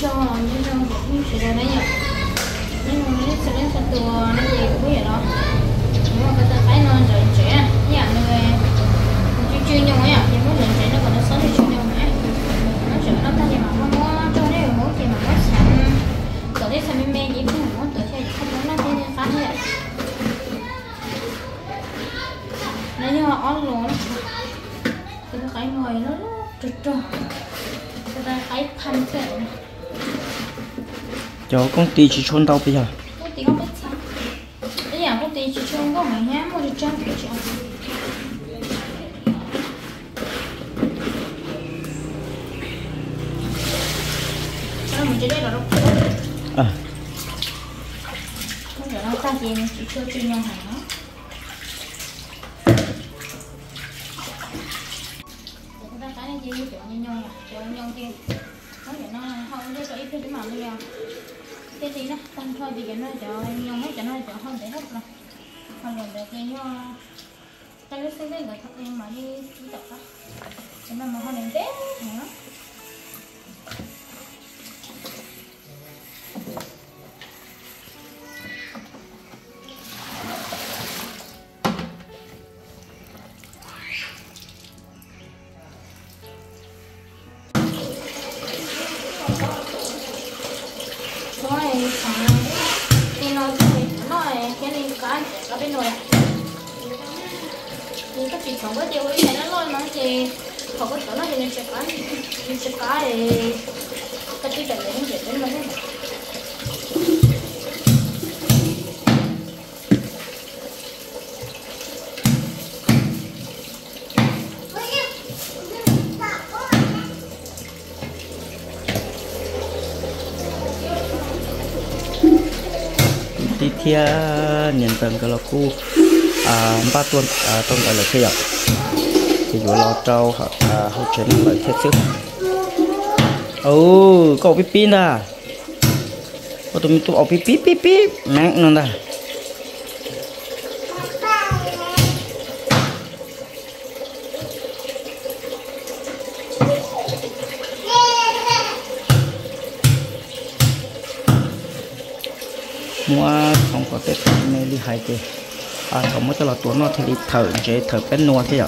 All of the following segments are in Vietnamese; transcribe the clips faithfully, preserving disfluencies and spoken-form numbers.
cho nhưng mà cũng chỉ là đấy nhỉ nhưng mà nó sẽ lên sân tù nó gì cũng vậy đó nhưng mà cái ta thấy nó trời trẻ nhà người chuyên chuyên nhau ấy nhưng mà trẻ nó còn nó sống thì chuyên nhau ấy nó chở nó ta thì mà không có cho đấy mà muốn thì mà nó sẵn ở đây sao mê gì cũng muốn tới thì không muốn nó thế phá thế đấy nhưng mà on luôn cái cái người nó trật trật cái ta thấy thanh thế cho công ty chỉ chôn đâu bây giờ công ty không biết sao bây giờ công ty chỉ chôn có mấy nhá một trăm triệu cho mình chỉ đây là đâu à không phải nó ta gì mình chỉ chơi chuyên nhau hả chúng ta cái này gì kiểu như nhau kiểu nhau thì nó phải nó không có ít cái mà bây giờ cái gì đó tăng thôi thì cái nó cho nhau hết cho nó cho hơn để hết rồi không còn được cái nhau cái cái cái người thật em mà đi đi tập đó cho nên mà hơi đèn tết nữa bên rồi nhưng các chị không có tiêu ý này nó lôi nó thì không có chỗ nó thì nên sẽ có nên sẽ có thì các chị cần để nó đến nó hết tí thia nhận tầng cái là khu à ba tuần à tuần gọi là thế ạ thì vừa lo trâu à hậu chế nó lại thiết sức ồ có pin pin à có tụi mình tụi ở pin pin pin pin nặng nữa nè mua không có tết này đi hai cái à không có cho là tuấn nó thì đi thở chế thở bên nua thế ạ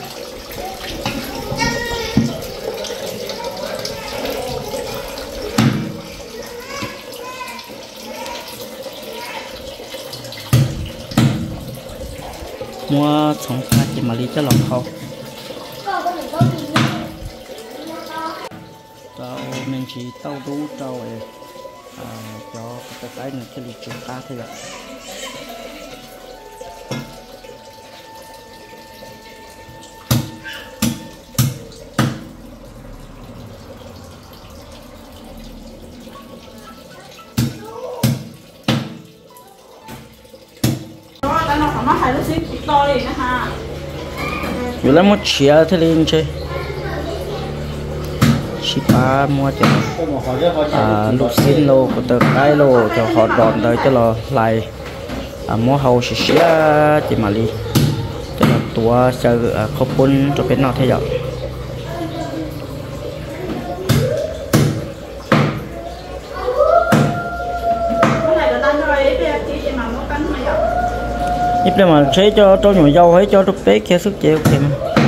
mua xong pha chỉ mà đi cho lòng không tao nên chỉ tao đủ trâu à cho cái cái này cái lịch chúng ta thế ạอยู่แล้วมันเชียร์ที่ลินใช่ชิปามัวจะอ่าลูกชิ้นโลก็เติมได้โลจะหอดดอนเลยจะรอลายอ่ามัวเฮาเชียร์จิมาลีจะรอตัวเจอขอบคุณจะเป็นนอเทียบgiúp để mà chế cho cho nhồi dâu ấy cho thực tế kia sức chịu thì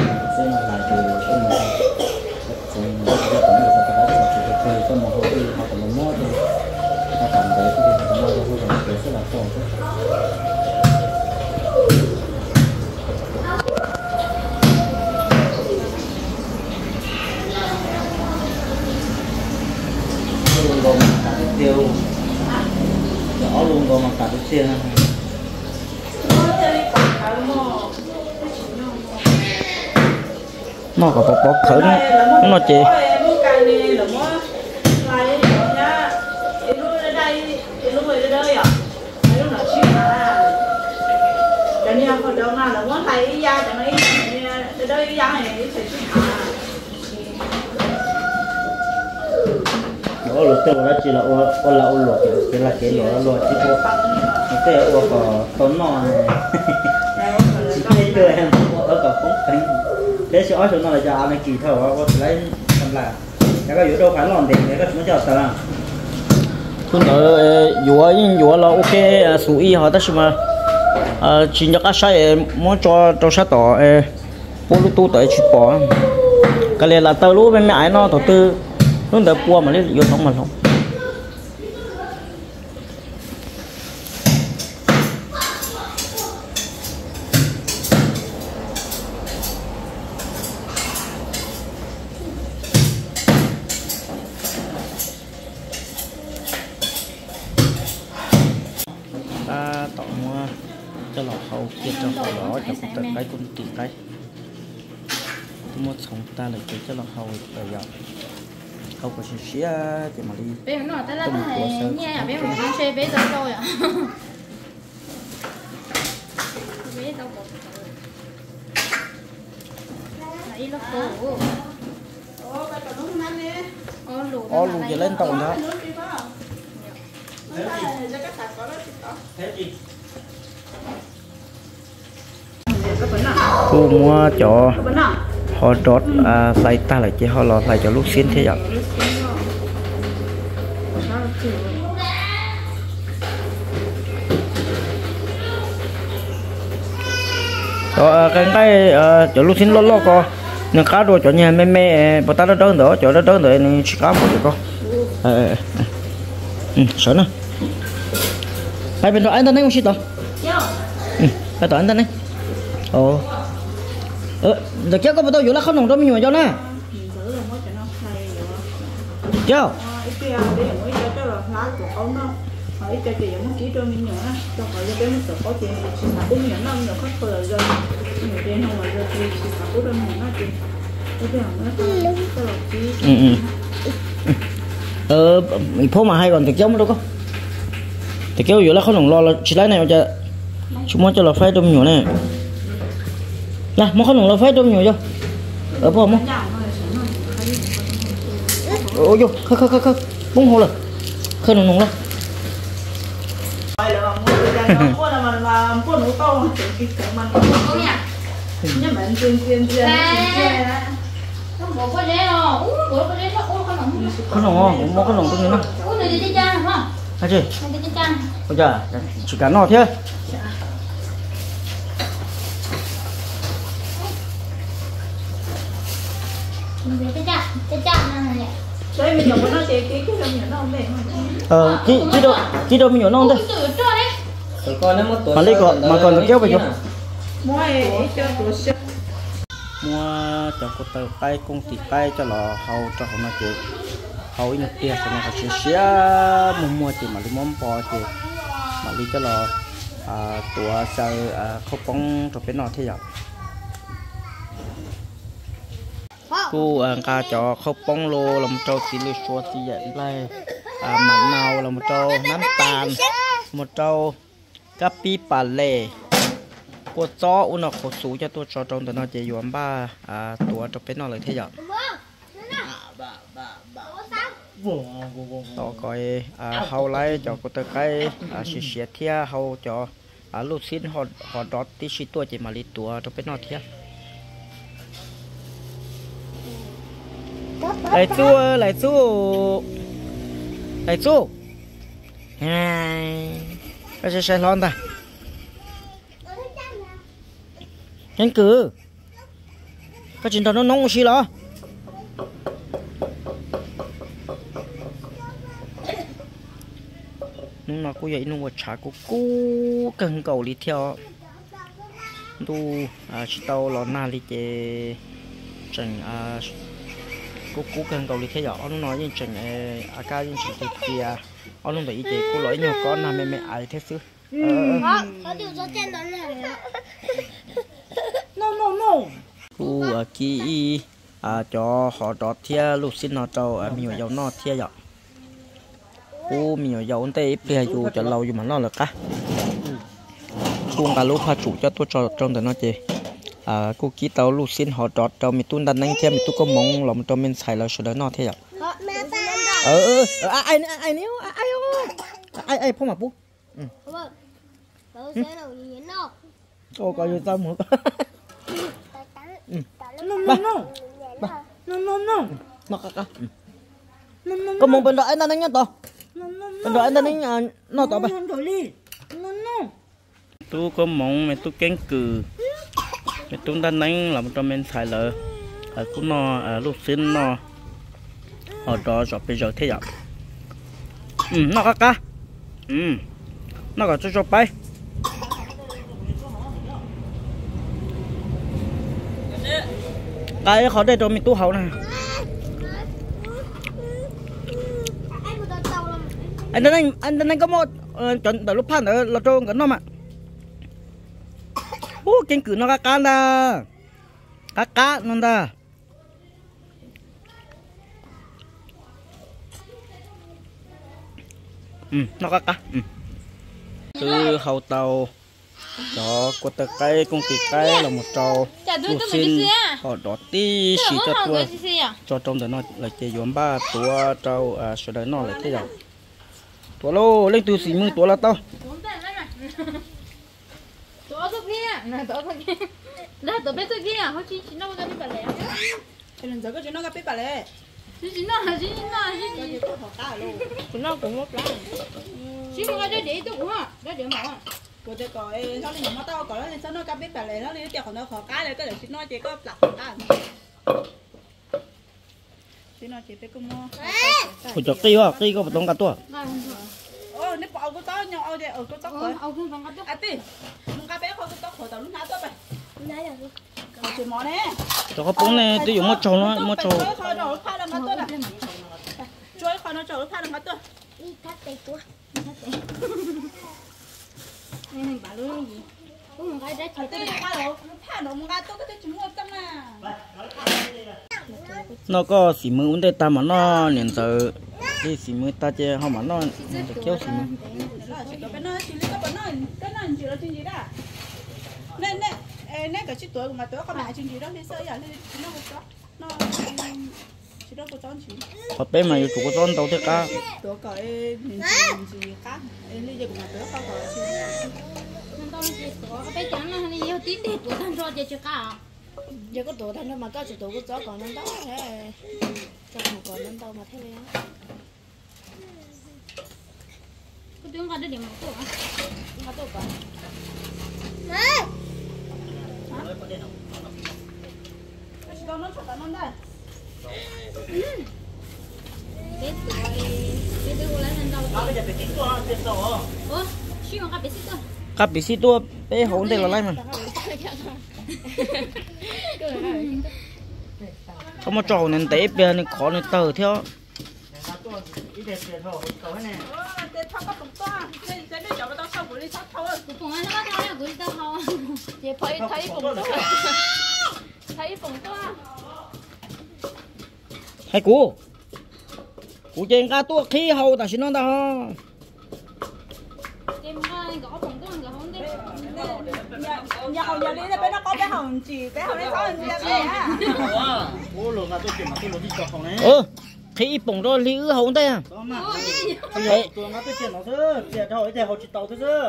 tiêu nhỏ luôn rồi mà cả cái xe nó có bọc bọc thử nó nó chị nó lột tiêu đó chỉ là ô là ô lột chỉ là cái lột lột chỉ có cái ô có tốn nọ chỉ cái chơi em ở cả phong cảnh để cho nó là cho anh kỳ thở có lấy làm là cái có đâu phải lòn thì cái có chúng cho sao คุณเอออยู่อ่ะอยู่อ่ะเราโอเคสุยเขาแต่ใช่ไหมเออจริงๆก็ใช้มอจอจอใช้ต่อเออปูลูตู้ต่อชิปปอก็เลยlà taoรู้ไม่ไม่ไอ้นอตัวตื้อนู่นแต่ปัวมาเลยอยู่ท้องมันท้อง ta tạo mua cho lọ hậu kia cho họ đó cho cũng tự cái cũng tự cái mua sống ta lại cái cho lọ hậu rồi giờ hậu có xíu xíu thì mà đi bé nó ta là thế nhẹ à bé một cái xe bé đâu rồi à bé đâu có lấy lót cổ ô lù giờ lên tàu đó cô mua cho họ đốt à, lại ta lại chỉ họ lọt lại cho lúc xin thế vậy rồi cái cái cho lúc xin lo lo co nhưng cá đồ cho nhà mẹ mẹ bà ta nó đơn đỡ cho nó đơn đỡ nên chỉ cá một con ờ ừ sợ nữa hai bên đó anh ta nói không xịt đâu ừ hai anh ta nói ồ ờ được chứ có bao nhiêu là không nồng đâu mình nhồi cho nè chứ hỏi cho chị muốn ký cho mình nhỏ cho họ cho cái mức có tiền chỉ là bốn nhỏ năm nhỏ khách vừa rồi nhiều tiền không mà giờ thì chỉ là bốn năm nhỏ tiền cái tiền nó cái là ký ừ ờ phố mà hay còn thực giống đâu có thì kéo vừa là không nồng lo là chỉ lấy này cho chúng muốn cho là phái trong nhỏ này là muốn không nồng lo phái trong nhỏ cho ở phố không ôi vô khơi khơi khơi khơi bung hồ rồi khơi nồng nồng lên mua là mình mà mua nấu to thì cái mình nhưng mà chuyên chuyên chuyên không có có dễ đâu uống có có dễ không có nồng có nồng không có có nồng trong này uống này đi cha hả hả chị này đi cha bây giờ chỉ cả nọ thế cái cha cái cha này đấy mình dùng nó sẽ cái cái trong nhà nó không để ờ chị chị đâu chị đâu mình nhỏ non thôi mà lấy còn mà còn kéo về chưa mua cho tụi xe mua cho cô tờ tay công ty tay cho lò hầu cho họ nói chị hầu ít tiền cho nó có xíu mua mua chị mà đi món bò chị mà đi cho lò à tụi sao không bóng cho bên nọ thế vậy cô ca cho không bóng lô làm cho chỉ lưu xua thì vậy đây à mặn nào là một trâu nắm tàn một trâu cà pi bà lê cô chó u nó khổ số cho tôi cho trong đó nó chỉ dùng ba à tuổi cho bên nó lại thế vậy đó coi à hậu lại cho cô tới cái à xịt xịt thia hậu cho à lúc xin họ họ đọt tí xịt tuổi chỉ mà lấy tuổi cho bên nó thia lại chua lại chua lại chua này cái xe xe lon ta anh cứ cái chuyện đó nó nóng xí lo nó cũng vậy nó trả cũng cú cần cầu đi theo tu à chỉ tao lo na đi chơi chẳng à cô cố gắng cầu đi theo dõi nó nói như chuyện à ca như chuyện kia ông không phải chị cô lỗi nhiều con là mẹ mẹ ai thế chứ có điều cho trên đó là no no no cô ở kia à cho họ đọt theo lúc xin nó trâu à nhiều dầu nó theo dõi cô nhiều dầu anh tây bây giờ cho lâu dù mà nó là cá cô cả lúc pha chủ cho tôi cho trong đó nó chị à cô ký tàu lúc xin họ đọt cho mình tuân đàn anh theo mình tu có mong lòng cho mình xài là sự đó nó thế ạ ờ ờ ai ai nếu ai ai ai phong mà bố ô coi như tao muốn no no no no no no nó cá cá có một bên đó anh đang nhớ to bên đó anh đang nhớ nó to vậy tôi có mong mẹ tôi kén cừ mẹ tôi đang đánh làm cho mình xài lợ ở cũng nó lúc xin nó họ đó rồi bây giờ thế nào ừ nó cá cá ừ nó có cho cho bay cái khó đây rồi mình tu hậu nè anh đang anh đang có một chuẩn từ lúc phan ở là trôn cái nó mà ô kinh cử nó cá cá da cá cá nó da ừ nó cá cá ừ. Từ hậu tàu cho cô ta cái công ty cái là một trâu luộc xin họ đỏ tí xí cho tua cho trong đó nó là chơi yếm ba tua trâu à sau đó nó là thế nào tua lô lên từ xí mương tua là tao tua số kia này tua số kia đó tua bé số kia họ chỉ chỉ nó cái biết bài lẻ cho nên giờ có chỉ nó cái biết bài lẻ chỉ chỉ nó chỉ nó chỉ chỉ nó cũng mất lắm chỉ một cái để tôi cũng à để để mà của tôi có nó đi mà tao có nó sao nó cái biết bài lẻ nó đi chèo của nó khó cái này cái để chỉ nó chỉ có lặt cái chỉ nó chỉ biết cái mua ủa cho kia à kia có một tông cá tua ô nếu bỏ cái tóc nhau ao đây ở cái tóc rồi ao không bằng cái tóc à tí một cái bé không cái tóc của tao lúc nào tao vậy chỉ mỏ nè cho có bún này tôi dùng một trâu nó một trâu chuối khỏi nó pha làm cái tua nè chuối khỏi nó trâu pha làm cái tua đi cắt tay tua này bảo luôn gì cũng cái đấy tôi đi qua đâu pha nó một cái tua cái chúng mua tâm à nó có xì mưa uống tay ta mà nó liền giờ đi xì mưa ta chơi không mà nó kéo xì mưa cái nó chỉ lấy cái nó cái nó chỉ là chuyện gì đó nên nên nên cái chiếc tuổi mà tuổi có mẹ chuyện gì đó đi sơ giờ đi nó một chó nó chỉ đó có chó chỉ họ bé mà chủ có chó tàu thế cả tuổi cái mình gì cá đi giờ mà tuổi có cái nên tao chỉ có cái bé trắng này nhiều tí tí tuổi thằng cho chơi chơi cá giờ có tuổi thằng mà có chỉ tuổi có chó còn nên đó thế cho một còn nên đâu mà thế này cái tiếng cái đấy điểm một tuổi à không có tuổi còn Đâu nó chặt nó đây. Cái tuổi cái tuổi lấy lên đâu? Cái giờ phải tính toán tiền số. Ủa, xíu mà cái bé xích thôi. các bị xí tua bé hỗn đây là lại mà không có trâu nên té bè nên khó nên tờ theo Phùng anh nó bắt tao gửi tao không? Chị thấy thấy phùng to. Thấy phùng to. hay cú cú trên cá tua khí hầu ta xin nó ta Em gõ phùng to gõ không đấy. Nhà hầu nhà lý bên nó có bé hồng chỉ bé hồng nó có gì à? Ô lô ngà tôi chuyển mà tôi lô đi cho không này. ừ khí bổng rồi lý ư hầu đây à Đó mà. Vậy tôi ngà tôi chuyển nó chứ, chuyển cho hỏi thì họ chỉ tàu thôi chứ.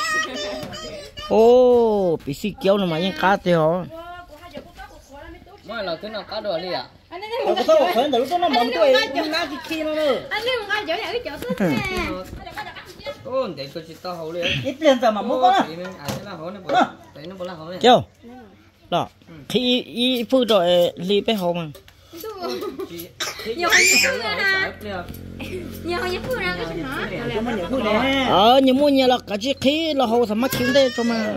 ô bị xí kéo nó mà những cá thì họ mới là cái nào cá đồ đi à? Anh ấy Nó có sao phải để lúc đó nó mắm tôi nhưng ngà cái kia nó nữa. anh ấy một cái chỗ này cái chỗ thứ nè. Ô, để tôi chỉ tao hậu đi. Ít tiền giờ mà mua con. Thì mình ai sẽ là hậu này bỏ. Đấy nó bỏ là hậu này. kéo đó khí y phu rồi lý bé hầu mà Nhiều hơn nhiều ha. Nhiều hơn nhiều ra cái chuyện nó. Cho mình những thứ này. ờ nhưng mua nhà là cả chiếc khí là hầu thầm mắt kiếm đây cho mà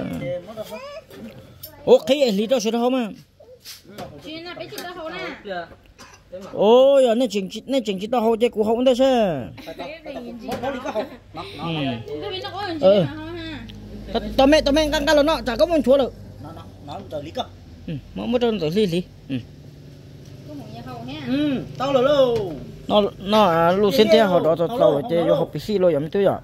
ô khí lý đó sẽ hầu mà Chuyện là bé chị tao hầu nè. ôi giờ nó chỉnh nó chỉnh chỉ tao hầu chơi của hầu đây chứ Nó đi có học. ừ Cái bên nó có hình gì mà ha. tao mẹ tao mẹ căng căng là nó chả có muốn chúa được Nó nó nó giờ lý cơ. ừ mỗi mỗi trong tới lý lý ừ Có một nhà hầu ha. Ừ, tao là lô. nó nó lúc xin theo họ đó tao tao chơi vô học bê xê rồi giống tôi à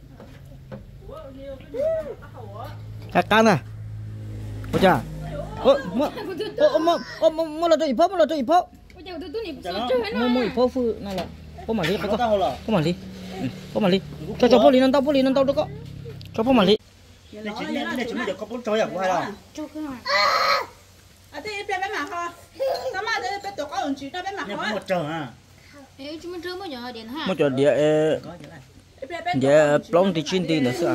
căng căng à ôi chà ô mua ô mua ô mua mua là tôi iphone mua là iphone Ôi trời tôi tôi này sao chơi mua mua iphone phu này là có mà lý có Nó tao là. có mà lý có mà lý cho cho phô lý nó tao phô lý nó tao đâu có cho phô mà lý Này chỉ này này chúng mình được có bốn chói à của hai là. Cho cái này. À thì bé bé mà ho. Sao mà bé bé tổ có hồng chỉ cho bé mà Nhưng ho. một chờ à. Ê, chúng mình chưa mới nhờ điện ha. một chỗ địa địa plong thì chín tiền nữa sao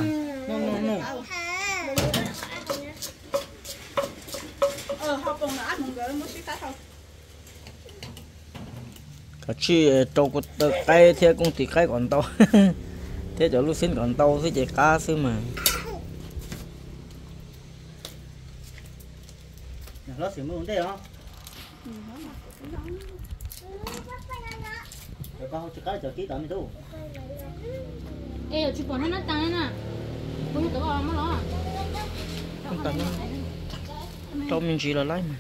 ờ họ còn ăn một cái một xíu thôi cái chi trâu của tờ cây thế cũng thì cây còn to thế chỗ lúc xin còn to thế chỉ cá xứ mà nó xỉu mới vấn đề không rồi con chỉ cái chờ ký tao mới thu Ê, ở chụp nó nó tăng nè. Bố nó tao vào mất nó. không cần trâu mình chỉ là lấy mà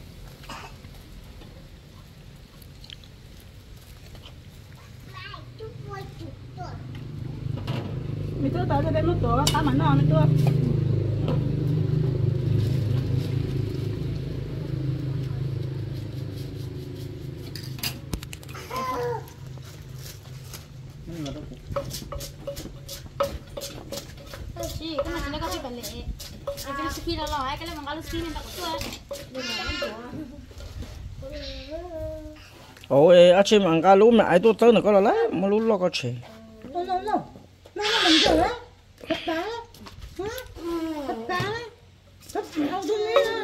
mình tôi tới đây một tổ cá mà nó nữa Chị, cái này nó có cái lệ. Cái cái ski nó lòi, cái này bằng cái ski nên nó cũng ôi anh chị mang cá lú mà ai tôi tới nữa có là lấy mà lú lo có chè đâu đâu đâu nó nó mình chở á thật cá hả thật cá thật đâu đi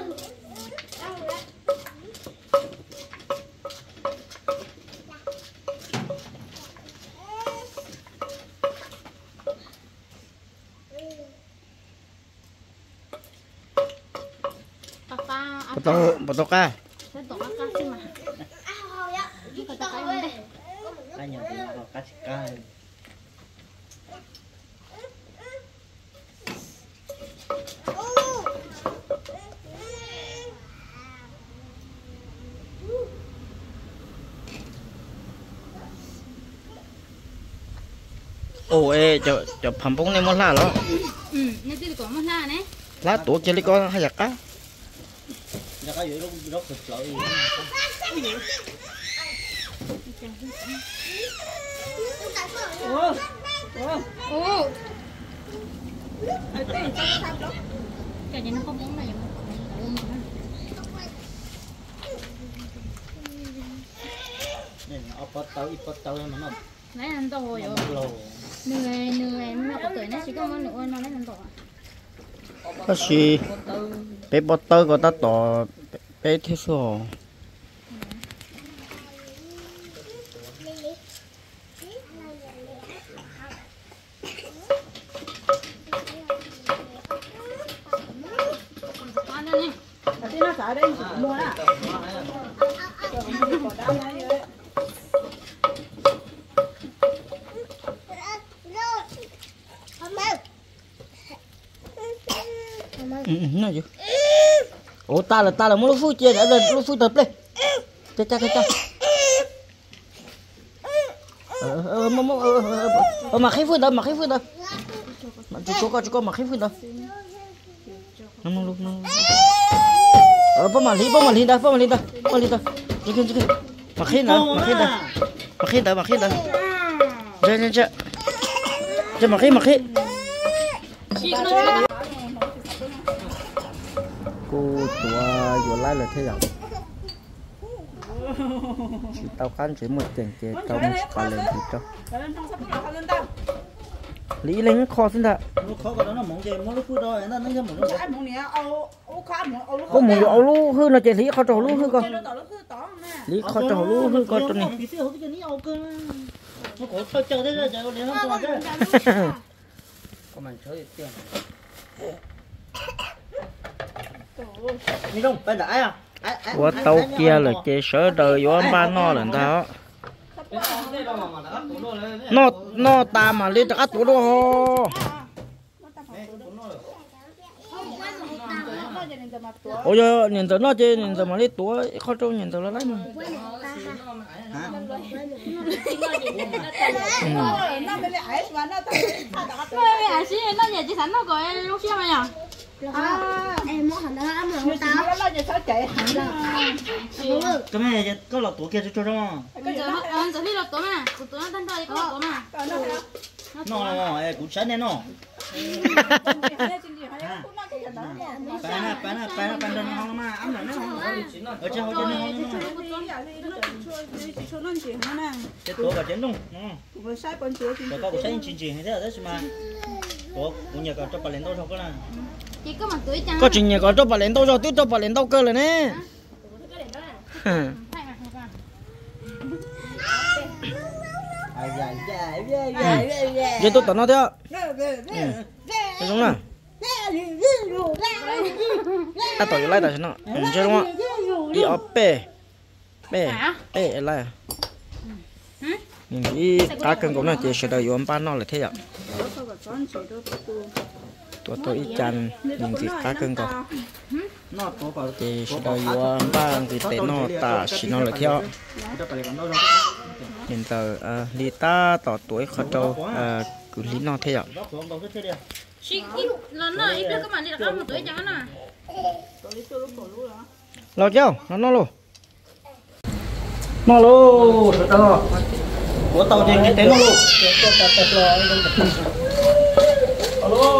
bắt tao bắt tao cá Cái tổ cá chứ mà. Cái tổ cá luôn đây. ai nhờ thì vào cá cá ôi cho cho phẩm bông này muốn lá đó Ừ, nó chỉ có một lá này. lá tổ kia lấy con hay giặt cá ra cái gì nó nó cực lợi ồ ồ Ồ, ở đây sao sao đó cái này nó có bóng này. nên nó bắt tao ít bắt tao mà nó Lấy ăn to rồi. lâu Nười nười nó có tuổi nó chỉ có một nửa nó lấy ăn to. có gì bé bắt tao có ta tỏ bé thế số Ăn đi. ở đây nó xả đây mua á ừ nó gì ủa ta là ta là muốn lúc phui chia đã lên lúc phui tập lên cha cha cha cha ờ ờ mà ờ mà khi phui tập mà khi phui tập mà chú chú con chú con mà khi phui tập nó mong lúc nó ờ bao mà lý bao mà lý đó bao mà lý đó bao lý đó chú kia chú kia mà khi nào mà khi đó mà khi đó mà khi đó chơi chơi chơi chơi mà khi mà khi cô tua vừa lái là thế nào chỉ tao khán chỉ một tiền chế tao một ba lần thì cho lý lên kho xin ta nó khó cái đó nó mỏng chơi nó lúc cuối đó nó nó như mỏng nó có một áo lú hư là chế lý kho trầu lú hư con lý kho trầu lú hư con cho này nó có chơi chơi thế rồi chơi để không còn thế có mình chơi tiền mi đông phải đãi à của tàu kia là chế sở đời vô ba no lần đó nó nó ta mà lên tất tủ đồ ôi giờ nhìn tao nó chơi nhìn tao mà lấy tủ khó trâu nhìn tao nó lấy mà Ê, à xí nó nhà chị Sánh nó gọi lúc xưa mà nhở? Em muốn thằng đó lắm rồi tao. cái này có lọt tủ kia cho cho nó Bây giờ nó ăn giờ đi lột tổ mà, tụi nó tan thôi có lột tổ mà. nó nó cũng sáng nên nó Bán bán bán bán đơn không mà ấm lại nó không ở trên ở trên nó cái tổ và chén luôn rồi có cái chén chín chín hay thế là đấy mà tổ cũng nhờ có cho bà lên đâu thôi có là chỉ có mặt tuổi chăng có chuyện nhà có cho bà lên đâu rồi tiếp cho bà lên đâu cơ rồi nè vậy tôi tận nó theo cái giống nào ta tỏi lại tại sao nó chơi đúng không đi ở bể bể bể lại những cái cá cưng của nó chỉ sẽ đợi yếm ban nó là thế ạ tôi tôi ít chăn những cái cá cưng của thì sẽ đợi yếm ban thì để nó ta chỉ nó là theo hiện giờ lý ta tỏ tuổi khó trâu cứ lý nó thế ạ Chị ít lần nào ít biết các bạn đi đặt một tuổi chẳng nào. Lo chưa? Nó nó luôn. Nó luôn, được đó. của tàu trên cái tên nó luôn. Alo.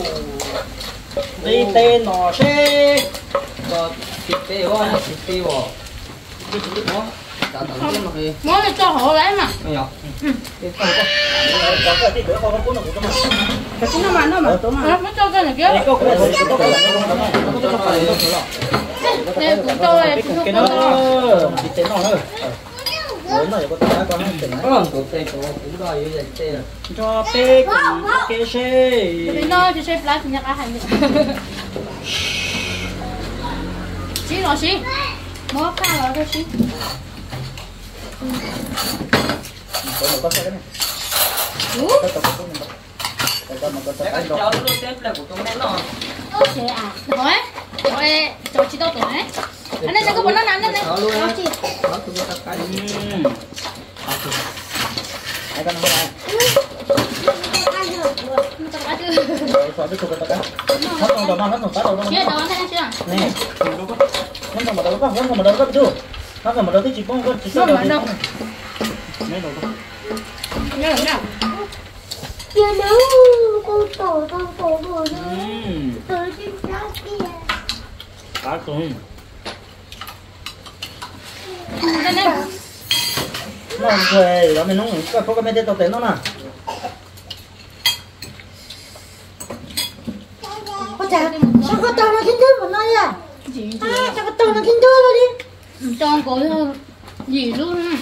Đi tên nó xe. Có thịt tê quá, thịt tê quá. Cái gì đó? Muốn là cho họ lấy mà. Không nhở? Có cái thịt nữa con cuốn nó của tôi mà. Cái nó mà nó mà tôi mà. Nó cho cái này kia. Có cái này có cái này nó cho phải nó rồi. Đây cũng tôi, cũng cái nó thịt tên nó nữa. Rồi nó có cái con cái này. Không, tụi tê tụi cũng đòi như vậy tê. Cho tê cái xe. Thì nó chỉ xe plug nhặt á hành. Xí rồi xí. Mua cá rồi thôi xí. Có một cái này. Ú. Cái cháu nó tép là của con nó. Ơ xe à. Hỏi. Hỏi cho chị đâu tiền đấy. Anh này có bốn nó nằm đây này. Đó luôn á. Đó tụi nó cái. Ai con này. Rồi biết tôi cái. Hết rồi đâu hết rồi bắt đầu đâu. Chưa đâu anh thấy chưa? Nè. Nó còn mà đâu có, nó còn mà đâu có chưa. Nó còn mà đâu cái chỉ có có chỉ có đâu. Mấy đồ đó. Nhớ nhớ. Chưa nấu con tổ con tổ rồi đó. Tới trên cao kia. Cá tôm. Đây này. Nó về đó mình nấu cái có cái mấy cái tàu tiền đó nè. Ôi trời, sao con tàu nó kinh thương của nó à? À, sao con tàu nó kinh thương rồi đi? Cho cô gì luôn.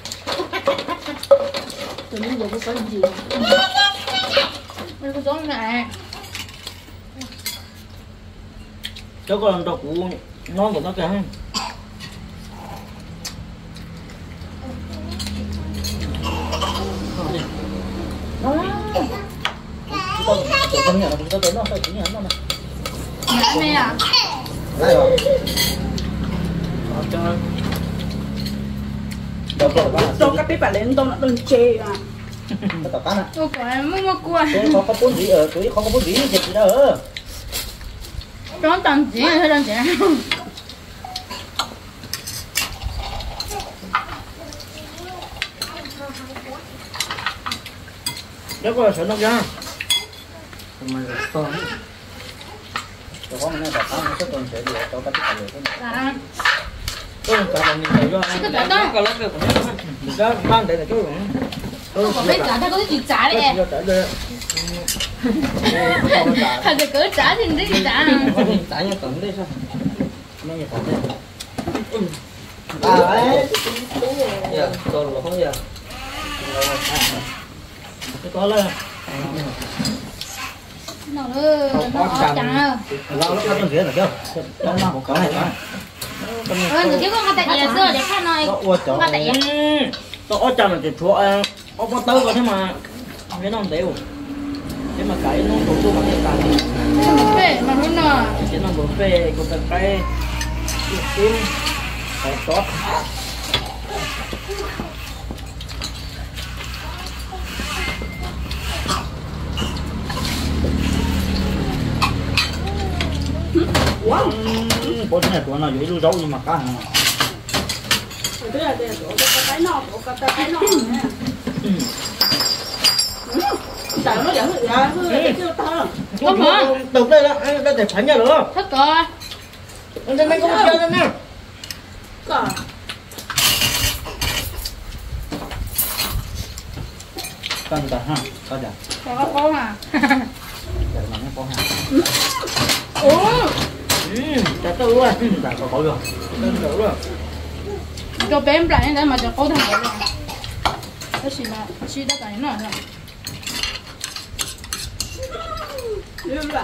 Tụi nó vừa có cái gì. Đây có giống này. Cho con đọc của nó của nó kìa. Chúng ta con nhận là chúng ta tới nó phải chính nhận nó này. Nhãn này à? Đây rồi. Cho Cho các bếp bà lên tôi nó đừng chê à. cái tàu cá này. Ôi quả mua mua cua. Tôi không có bốn gì ở, tôi không có bốn gì dịch gì đâu ở. Cho tầng chỉ hay đơn giản. Nếu có sợ nó ra. Mà to. Tôi có mình tàu cá nó sẽ còn sẽ được cho các cái tàu này. À. Tôi cả bằng mình rồi. Cái tàu đó. Có lắm được của nó. Mình ra mang để là cái rồi. Tôi còn biết trả theo có cái gì trả đấy em. Thật thì cứ trả thì cái gì trả. Tại nhau tổng đây sao? Nó như vậy. À ấy. Dạ, còn là không giờ. Cái có lên. Nó ơi, nó ở chẳng à. Lao nó trong ghế là chưa? Nó mang một cái này. Ờ, thì chứ con tại nhà xưa để khác nói. Con tại nhà. Tôi ở trong là thì thua ăn. Có có tớ có thế mà cái nó không đều. Thế mà cái nó tổ chức mà cái cái. Nó một phê mà hơn nè. Thế nó một phê có cái cái kim cái sốt. Wow. Bố thế này của nó dễ rau nhưng mà cá hàng. Đây là đây là cái cái nọ, cái cái nọ nè. Tại nó dẫn ra hư cái kia to. Không hả? Tục đây là anh đã để phản nhà nữa. Thích rồi. Anh đây mấy con chơi đây nè. Có. Cần cả ha, có được. Có con à. Để mà nó có ha. Ủa. Ừ, chả tôi luôn. Đã có có rồi. Đơn giản rồi. Cho bé em lại để mà cho cô thằng rồi. Đó chỉ là chỉ đã cái nữa rồi. Đưa ra.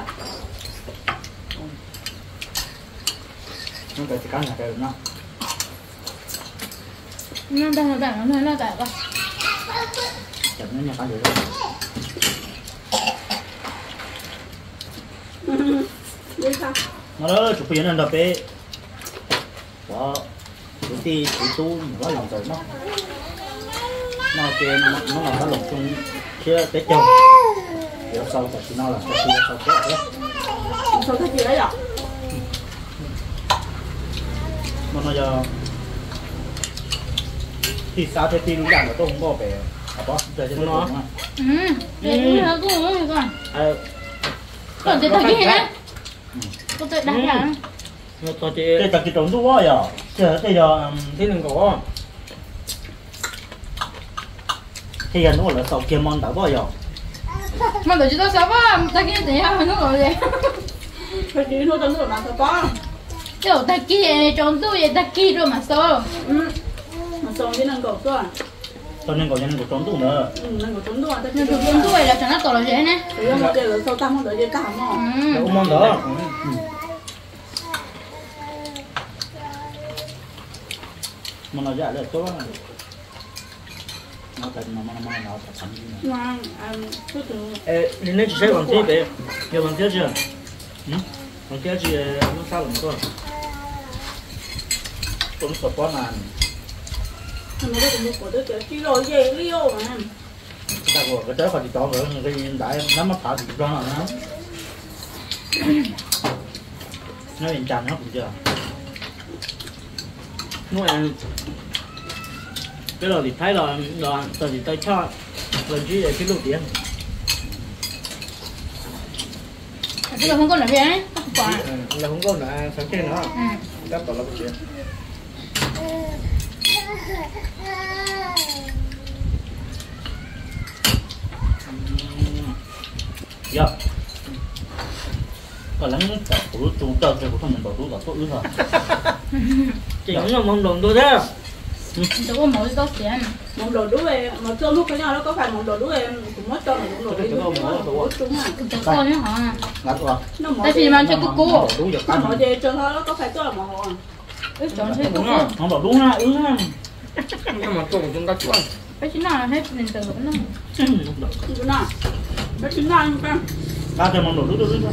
Nó phải chỉ cắn là cái nó. Nó đang đang nó nó tại con. Chậm nó nhà cắn được rồi. Đi sao? Nó đó chụp hình anh đập bé. Đó. Cái tí cái tu nó làm rồi nó. Nó kia nó nó làm nó lồng chung kia cái chồng. Để sau thì nó là cái kia sau cái đấy. Sao cái gì đấy à? Mà nó giờ thì sao thế thì lúc nào tôi không bỏ về à bó giờ cho nó Ừ. Để nó nó cũng không con. ờ Còn cái cái gì đấy? Có tự đánh à? nó tôi chỉ cái tập cái trống tôi quá giờ giờ bây giờ thế đừng có thì giờ nó là sầu kia món đã bao giờ Mà tôi chỉ tao sao á, ta kia gì á, nó gọi gì? Phải đi thôi tao nữa mà tao có. Kiểu ta kia trong tôi vậy ta kia rồi mà sao? Ừ. Mà xong cái năng cầu cơ. cho nên có nhân của trống tôi nữa Ừ, năng cầu trống tôi tao Nhưng chưa tôi tôi là cho nó tổ là gì nè. Thì nó để là sau tao không đợi gì cả mà. Ừ. đâu món đó mà nó dạ được tốt lắm nó cần mà mà mà nó phải thành gì nữa Mà ăn chút từ ê nên chỉ sẽ bằng thế bé giờ bằng thế chưa ừ bằng thế gì nó sao làm con cũng sợ quá mà nó có một của tôi kiểu chỉ rồi gì liêu mà. ta của cái trái phải thì cho nữa cái đại nắm mắt thả thì cho nó nó nó hiện trạng nó cũng chưa nó ăn cái đầu thì thấy là là từ thì tay cho lần chỉ để cái lục tiền Cái là không có là gì ấy, quả. là không có nữa sáng trên nữa Ừ. đáp vào là cái chuyện dạ còn lắm cả của chúng ta thì cũng không bảo đủ là tốt nữa chỉ là mong đồng tôi thế Tôi có mỗi có tiền. Một đồ đũa em, mà cho lúc cái nhau nó có phải một đồ đũa em cũng mất cho một đồ đũa đúng à. Tôi có nữa hả? ngắt qua Nó mở Tại vì mà cho cô. đủ giờ nó cắn mở về cho nó có phải cho là một hồ. Ước chọn thấy đúng cô. không không bảo đúng ha ừ ha Nhưng mà tôi cũng chúng ta chọn. Cái chính là hết mình từ nó. Đúng nào? Nó chính là như vậy. ba cái món đồ đúng đúng đúng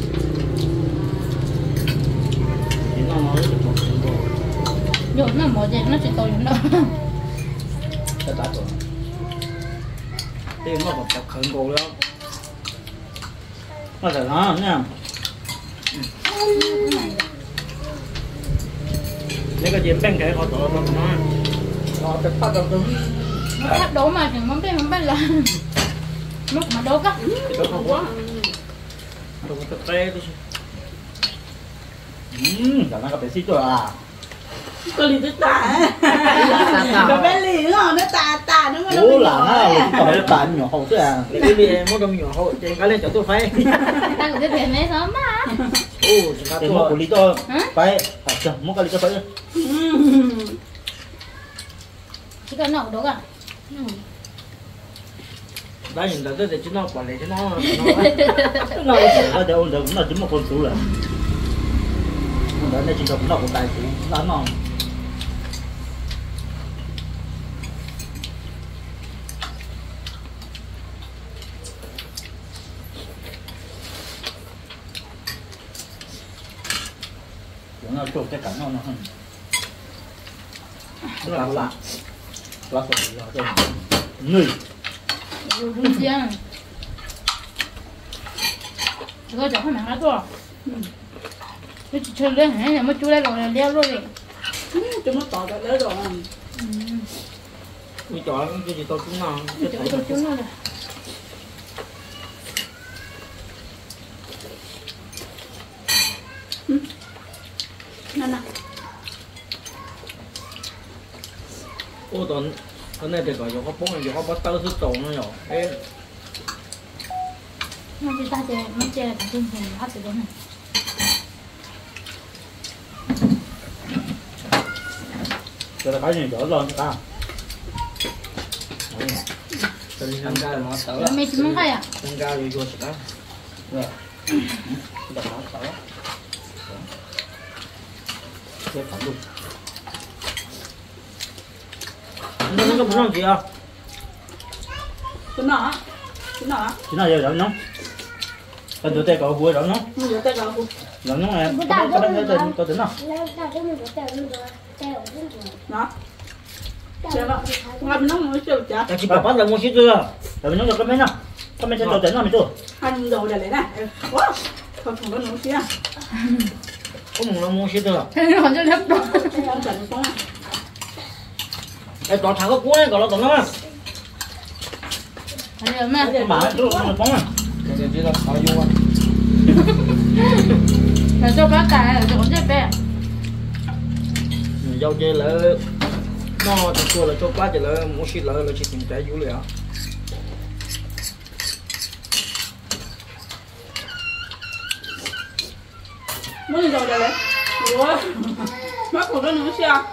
thì nó nói được một cái Dù nó mở gì nó chỉ tôi đâu. cái tát rồi Tiền nó còn chặt khẩn cổ đó. nó phải nó nha Nếu có chuyện bèn cái họ tổ nó nó nó sẽ phát động đúng. Nó thắt đổ mà thì không biết không biết là lúc mà đổ á. Thì đó không quá. Tôi có tê tôi. ừm cả nó có phải xí rồi à Có lì tới tả. Nó bé lì nữa, nó tả tả nó mới ủa là nó còn phải tàn nhỏ hậu thế à Cái gì mỗi đồng nhỏ hội trên cái lên cho tôi phải. Ta cũng biết tiền mấy sớm mà. Ồ, chúng ta thì một của tôi. lý cho phải phải chờ một cái lý cho phải Chỉ cần nổ đổ à. Đã nhìn thấy tôi thì chúng nó quản lý cho nó. nó là để ổn định nó chỉ một con số là nó đây chỉ cần nó một tài chính nó nó nó chụp cái cảnh nó nó hơn nó làm lạ lạ rồi rồi người Dù đúng chưa. Tôi chẳng phải mặc đó. Tôi chỉ chơi lên hả, mà chú lên rồi là leo rồi. Chúng nó tỏ ra đấy rồi. Tôi chọn cái gì tôi cũng ngon. Tôi chú nó rồi. còn cái này thì có dùng có bún này dùng có bắt tao sức trộn nó nhỏ ê nó chỉ ta chơi nó chơi là cả chương trình hấp dẫn này cho là cái gì đỡ lên ta Ăn ra là nó sợ. nó mấy chỉ món hay à Ăn ra rồi vô sợ. rồi đặt nó sợ chơi phẳng luôn nó có muốn làm gì không Cái nọ. Cái nọ. chỉ là giờ đỡ nó còn tụi tay cậu vui đỡ nó Mình rửa tay rồi. đỡ nó em có có đánh cái có tính không Đó. Chơi vậy. Làm nó mới chơi chả. ta chỉ bảo bắt là mua xí chưa rồi mình nó được cái mấy nào cái mấy chân tàu tính là mình tôi Ăn đồ để lấy này. Wow. Không không có nấu xí à. có một là mua xí chưa thế nó còn chưa lấp đâu Không cần không. em còn thằng có cuốn còn nó còn nó phải được mà cái bà chú nó bóng à Cái gì là khó vô ăn. là cho bác tài là cho con chết bé dâu chơi là nó thì tôi là cho quá thì là mua xí là là chỉ tìm trái dữ liệu Muốn đồ để lấy. Ủa. Bác không có nấu xí à.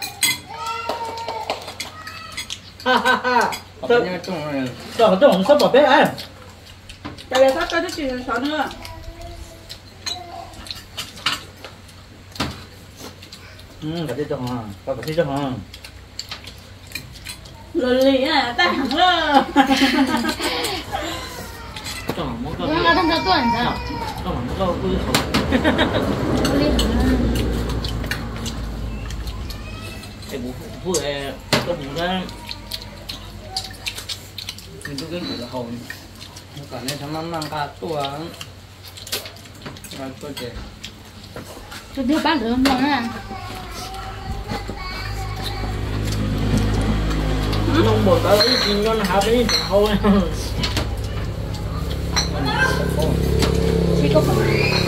ha ha ha Cái nhà trong này. cho cho nó sắp vào bé ai Cái này sắp tới chuyện sao nữa. ừ cái gì cho hả cái gì cho hả Rồi lì à, ta hẳn lơ. cho nó muốn nó cái là thằng sao tuần sao cho nó muốn cái vui cái bố vui cái bụng ra Mình tôi cái gì là hồn. Nó còn nên thằng mang cả tua. Rồi tôi chơi. tôi đưa bác được không nè nông bột tới cái nó hả cái thôi chỉ có một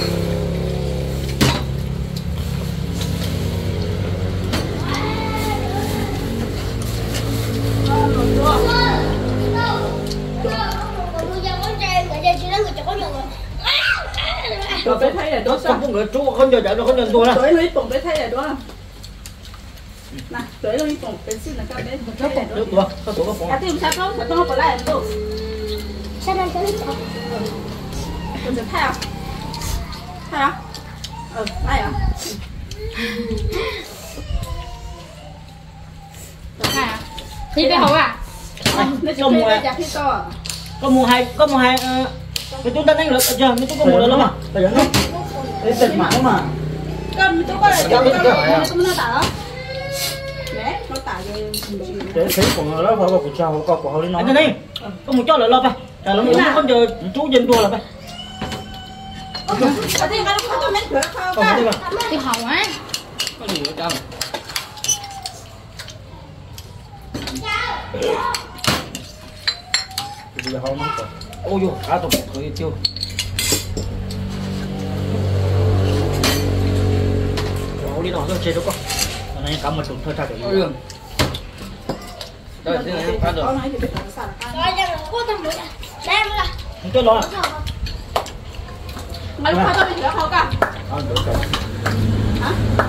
Tôi phải thấy là nó đó sắp sao? không người chú không giờ chạy nó không nhận tôi nè Tôi lấy bụng phải thấy là đó. Nè, tôi lấy bụng phải xin là các bé một cái này đó. được tuổi có tuổi có phòng À thì sao không? Sao không có lại đâu? Tôi sẽ thay à? Thay à? Ừ, thay à? à thì bé hậu à Nó chỉ mua cái giặc to. có mua hai có mua hai cái chúng ta đánh lực chưa mấy chúng có mua được lắm à bây giờ nó cái tình mạng mà Cầm tôi có là chồng tôi nó cũng nó tả. Đấy, nó tả về để thấy còn nó phải có cuộc chào có của họ đi nói anh đi có một chỗ lại lo phải là nó không giờ chú dân tua là phải À thì cái nó có mấy cửa không không đi cả. mà thì hậu á Có gì ở trong. bây giờ không có ôi vô cá tôm khơi tiêu rồi đi nó chơi đâu có này cả một chục thôi sao Ôi giời. Rồi thế này ăn được. Có nói thì biết là sao là không cho lo Mấy lúc tôi biết không cả. ăn được rồi Hả?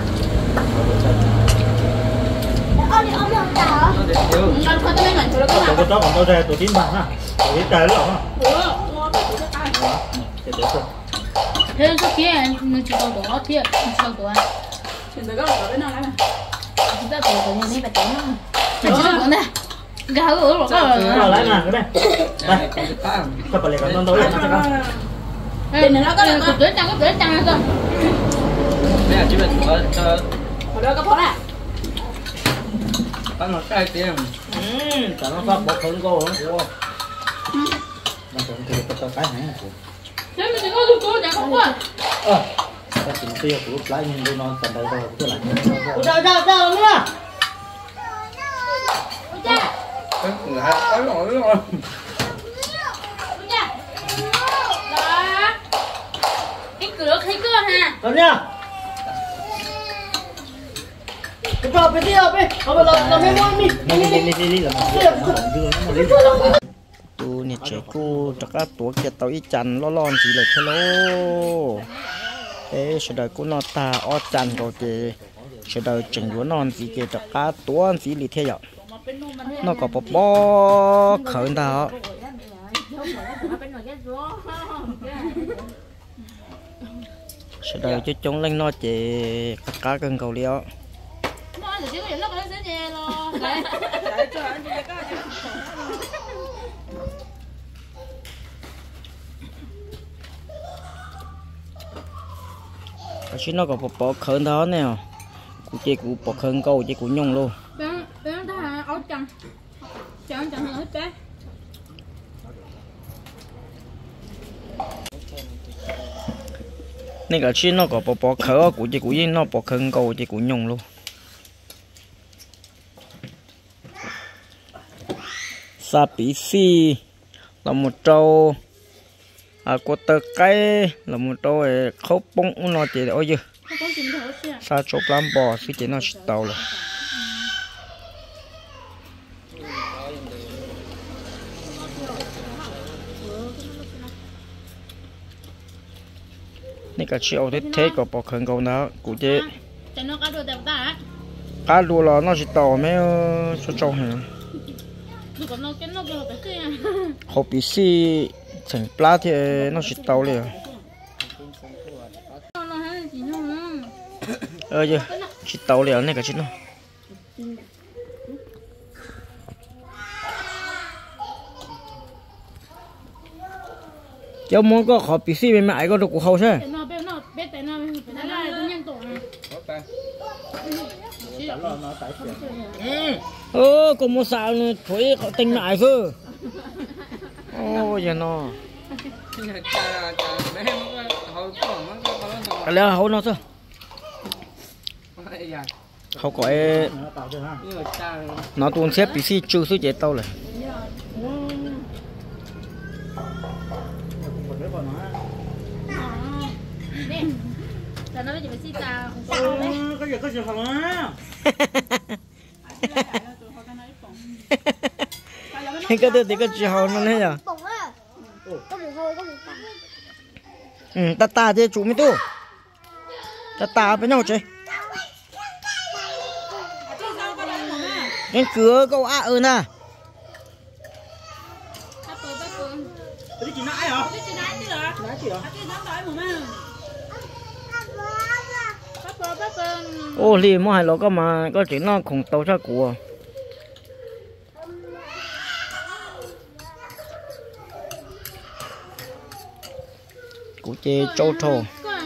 Nó để thiếu. Mấy lúc tôi biết mình chỗ đó tụi có con chó còn đâu ra tụi tím bạc ha tụi trời lắm ha Ủa, mua cái chỗ đó ai? để để tôi thế số kia nó chỉ có đó thiệt nó chỉ có đó Thì tôi có ở bên nào này. chúng ta tổ của nhà này phải tính không mình chỉ có nè gà ở rồi có rồi lấy nè cái này Đây, còn cái cá. sao phải lấy cái con đâu ra nó sẽ không đây nó có là cục tới trăng cục tới trăng cơ Đây là chỉ biết cho cho Ở đâu có phố này. ăn nó cay tiền. ừm cả nó phát bột hơn cô nữa của nó còn thì cái cái này của thế mình chỉ có dùng cô chẳng không qua ờ ta chỉ tiêu của lại nhìn tôi nó tầm đây thôi tôi lại đâu đâu đâu nữa Cái người hai cái nổi rồi. đó cái cửa thấy cửa ha còn nha cái trò bên kia bên họ là là mấy món mi đi đi đi đi là nó tu nè trẻ cô chắc là tuổi kia tao ít chăn lo lon gìเลยhello ê sau đó cô nó ta ở chăn rồi thì sau đó chừng của non gì kia chắc là tuổi gì lì thế vậy nó có bò bò khởi đó sau đó cho chúng lên nó chỉ cá cân cầu liao cái chuyện nó có bò bò khởi đó nè cụ chỉ cụ bò khởi câu chỉ cụ nhung luôn bên đó là áo trắng trắng trắng hết đấy nên cái chuyện nó có bò bò khởi cụ chỉ cụ yên nó bò khởi câu chỉ cụ nhung luôn sa bí si là một trâu à của tơ cái là một trâu khâu bông nó chỉ ôi chứ sa chụp làm bò thì chỉ nó tàu rồi nên cái chiều thế thế có bò khẩn cầu nó cụ chế cá đua là nó chỉ tàu mấy số trâu hả hộp bí si thành pla thì nó chỉ tàu liền ơ chứ chỉ tàu liền này cái chuyện nó cháu muốn có hộp bí si bên mẹ có được của hậu chứ ơ có một sao nữa thôi tình lại cơ ôi giờ nó cái lẽ hậu nó thôi hậu có nó tuôn xếp bí si chưa suy chế tao rồi là nó chỉ phải xí tao cái gì cái gì không á cái thứ thì cái gì hậu nó thế nhở ừ ta ta thế chú mới tu ta ta với nhau chơi cái cửa câu a ơn à cái gì nãy hả cái gì nãy chứ hả nãy gì hả cái gì nó đói mà mà ô li mua hai lọ có mà có chuyện nó khủng tàu cho của của chế châu thổ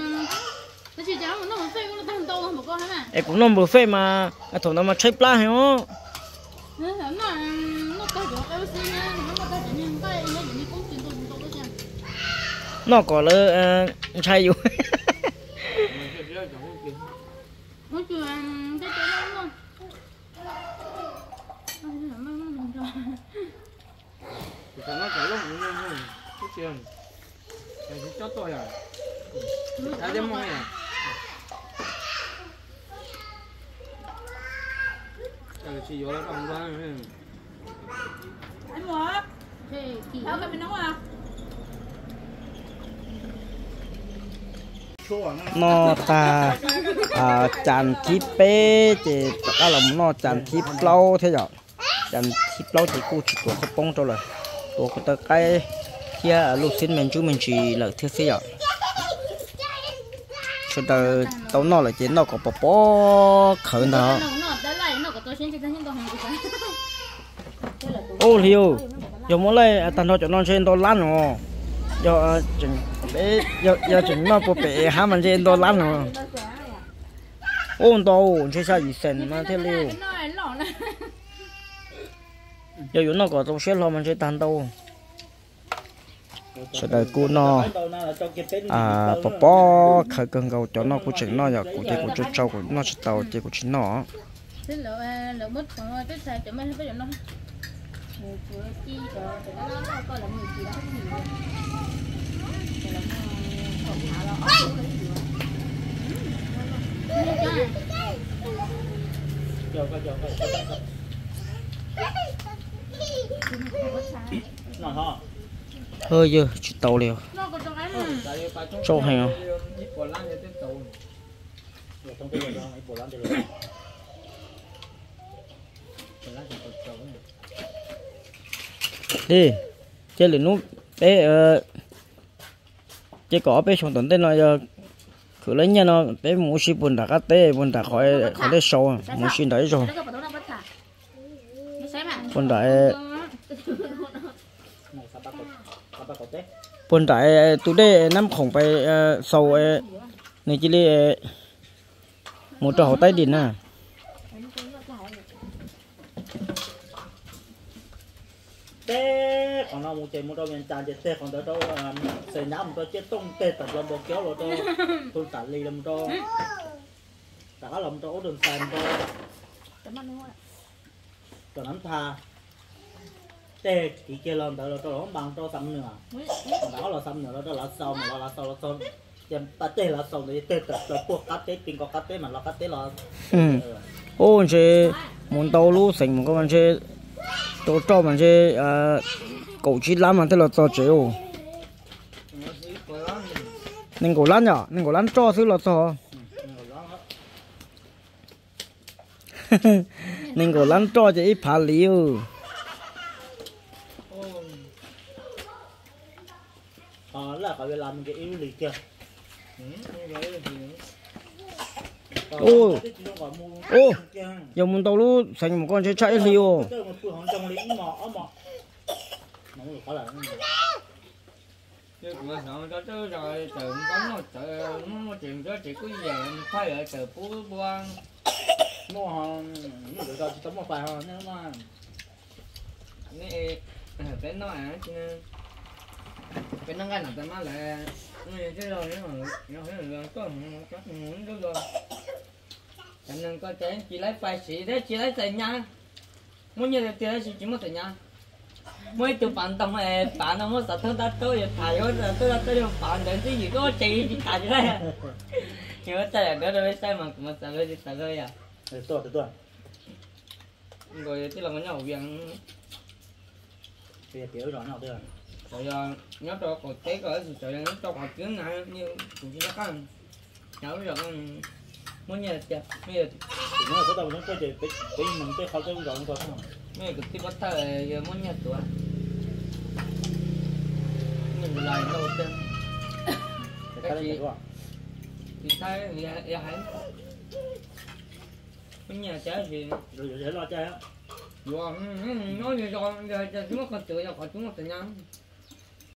em cũng nông bự phê mà thằng nó mà chơi pla hay không nó có là chơiอยู่ nó cả lúc cũng như cái chuyện cái cho tôi à ai đem mong à cái chỉ vô là bằng qua anh mua đâu cái mình nấu à nó ta à chăn thịt bê thì tất là nó chăn thịt lâu thế rồi chăn thịt lâu thì cô chỉ tổ không bông cho rồi tổ cái tờ cái kia lúc xin mình chú mình chỉ là thiết thế rồi cho tờ tàu nó là chỉ nó có bò bò khởi đó ô liu giờ mỗi lần tao nói cho nó trên đó lăn rồi giờ chừng bé giờ giờ chừng nó bộ bể há mình trên đó lăn rồi ôn đâu chơi sao gì sền mà thế liu giờ nó có trong xe lo mình chơi tan đâu sau đó cô nó à bò bò khởi cơn cầu cho nó cũng chừng nó giờ cũng chỉ cũng cho trâu cũng nó sẽ tàu chỉ cũng chỉ nó chờ coi chờ coi nào ho hơi dơ chỉ tàu liều nó còn trong ấy cho hàng rồi trong cái rồi ấy bộ lăn được rồi đi chơi liền nút bé ờ chơi có bé trong tuần tên nó giờ cứ lấy nhau nó bé muốn xí buồn đã cắt té buồn đã khỏi khỏi để sâu muốn xin đấy rồi buồn đại buồn đại tụi đây nắm khổng phải sâu này chỉ lấy một trò tay đỉnh à té còn nó một chơi một trò miền tràn chơi té còn đỡ đâu xây nhám một trò chơi tung té tập làm bộ kéo rồi tôi tôi tạt ly làm trò đã làm trò đường sàn trò còn nắm tha té chỉ kia làm đỡ trò nó bằng trò sắm nữa đó là sắm nữa đó là sau mà là sau là sau chém ta té là sau thì té tập là buộc cắt té tiền có cắt té mà là cắt té là ô chơi muốn tàu lú thành một con chơi tôi cho mình chơi cổ chi lắm mà thế là cho chịu nên cổ lăn nhở nên cổ lăn cho thứ là cho nên cổ lăn cho chỉ phá liu ờ là phải làm cái yếu lý kia ô ô giờ muốn tàu lú thành một con chơi chạy liu chứ mà sợ cho chứ rồi từ bắn nó từ nó chuyện đó chỉ có về phải ở từ phú quan mua hàng mua được rồi tấm một vài hàng nữa mà nè cái nó à chứ cái nó ngay là tao nói là cái rồi nó nó thấy là có chắc muốn được rồi cho nên có cái chỉ lấy phải xí đấy chỉ lấy tiền nha muốn như tiền lấy chỉ mất tiền nha mới từ bạn tông này bạn nó mới sợ thương ta tôi thầy ơi tôi là tôi bạn đến cái gì có chị chị thầy đấy nhưng mà tay là nữa rồi sai mà mà sợ rồi sợ rồi à từ từ từ từ rồi tức là nó nhậu viện bây giờ tiểu rõ nào được rồi nhớ cho còn té rồi rồi nó cho còn kiếm này như cũng chỉ có nhớ rồi muốn nhà chợ bây giờ nó là cái đầu nó cái gì cái cái mình cái khó cái rõ nó không bây giờ cái bắt tay muốn nhà tuổi mình lại đâu tên cái gì thì thay thì thì hãy muốn nhà trái gì rồi để lo chơi á rồi nói như rồi giờ chúng nó còn tự ra khỏi chúng nó tự nhắn